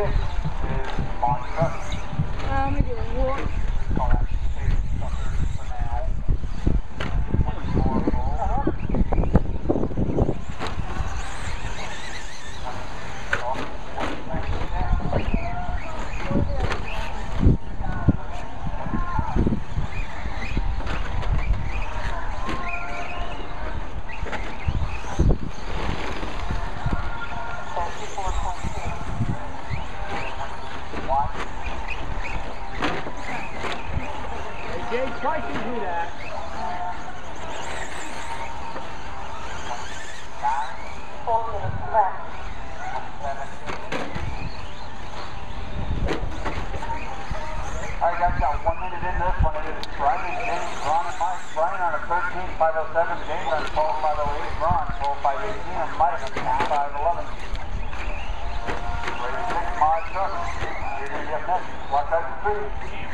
Let me do a walk. Jake, try to do that. Alright guys, got 1 minute in this one. It is Brian, James, Ron, and Mike. Brian on a 13.507, James on a 12.508, Ron 12.518, and Mike on 5.11. Ready 6 mod truck. You're going to get next. Watch out the speed.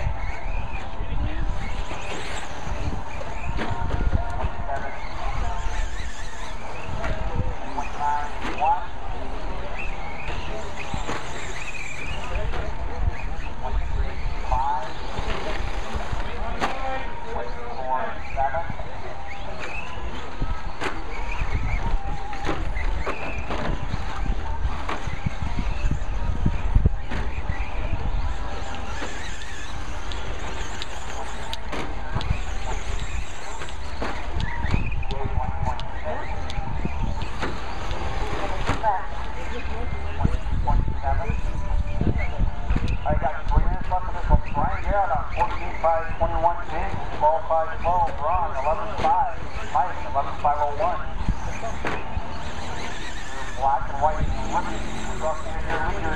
Black and white women across the leader.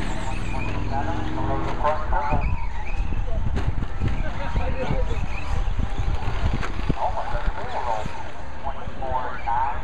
127, across purple. Oh my God, it's roll. 24.9.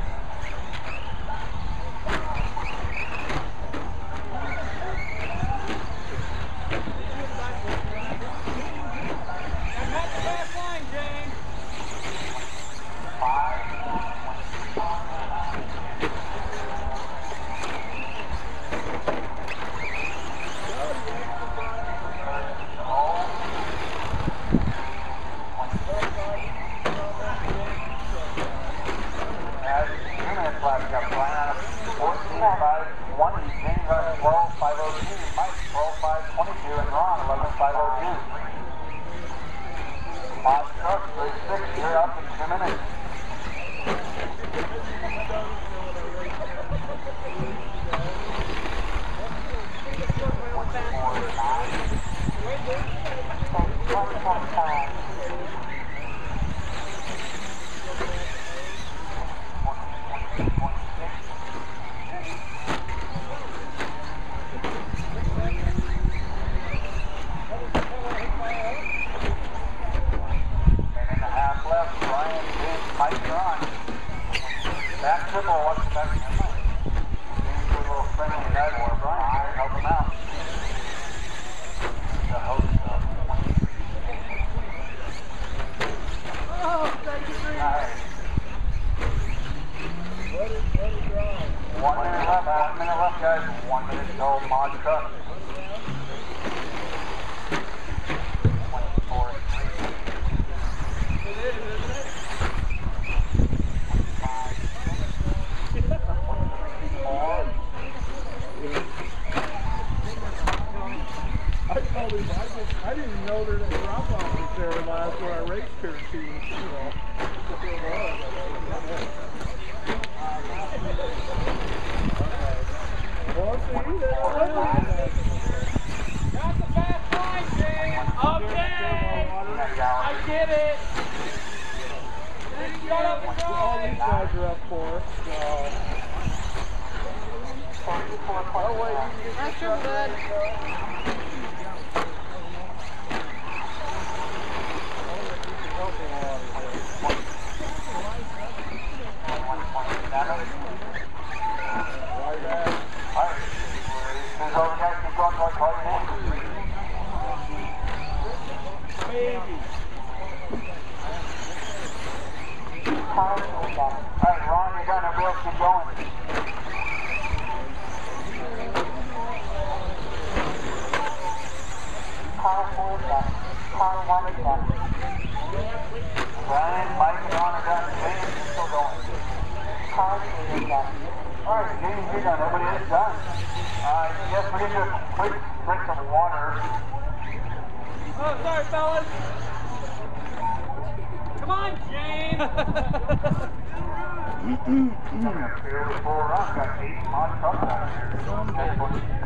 I didn't even know that drop-off was there last when I raced here 2 weeks ago. Well, see, got the fast line, James. Okay. I get it. Shut up and all these guys are up for it. Oh, wait. That's your bud. Alright, Ron, you're gonna keep going. quick drink of water. Oh, sorry, fellas. Come on, James. Fairly full run. Got 8 mod trucks out here.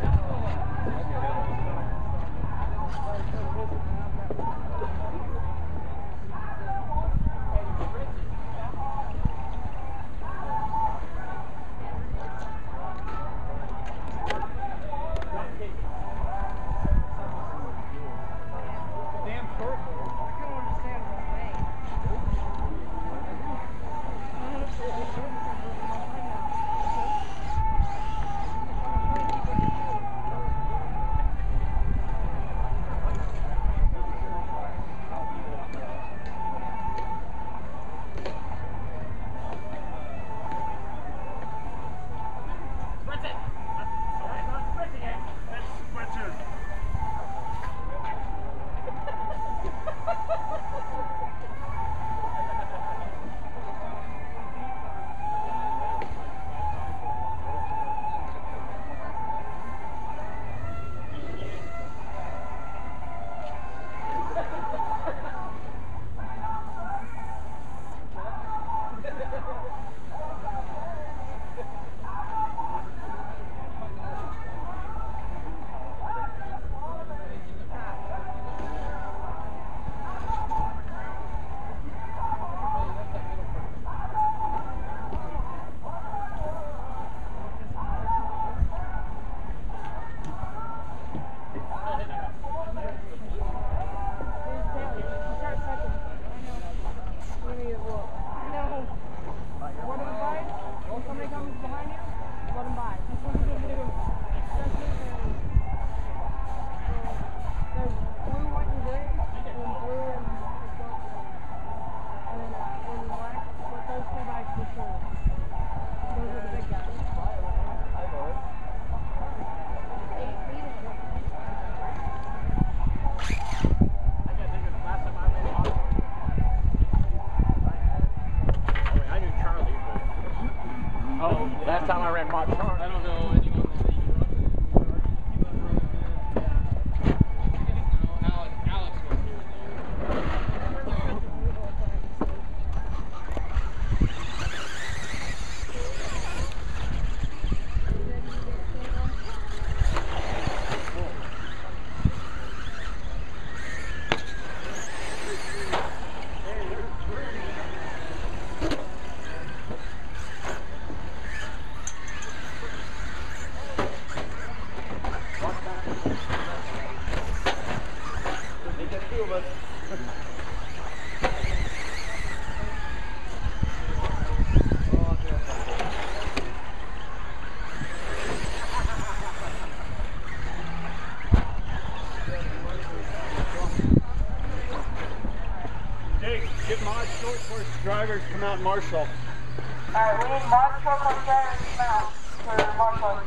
Drivers come out and marshal. Alright, we need mod truck on drivers to come out for marshal.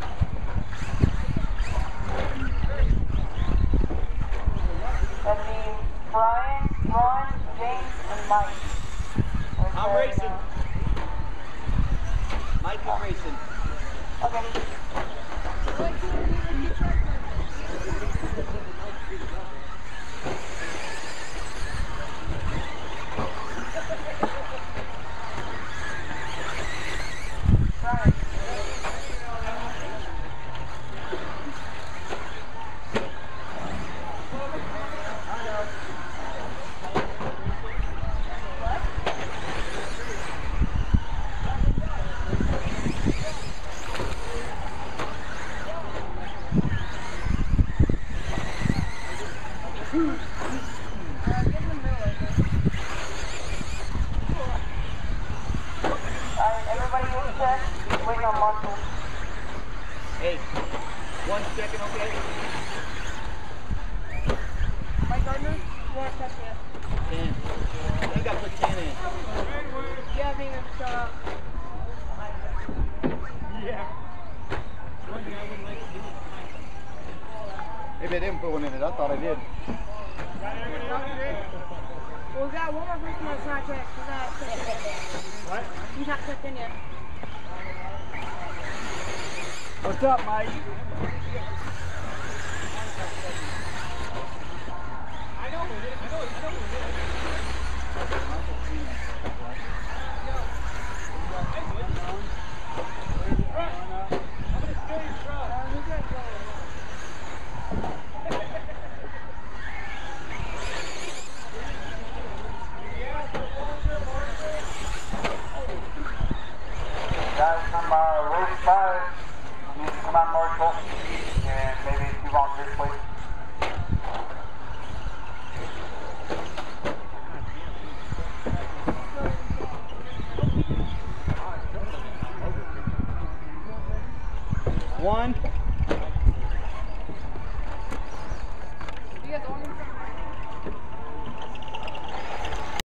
That'd be Brian, Ron, James, and Mike. I'm racing. Mike is racing. Okay. Hey, 1 second, okay? Mike Gardner, you want to test it? 10. I got to put 10 in. You haven't even shut up. Yeah. Maybe I didn't put one in it. I thought I did. Well, we got one more person that's not checked. He's not checked in. What? He's not checked in yet. What's up, Mike? 1.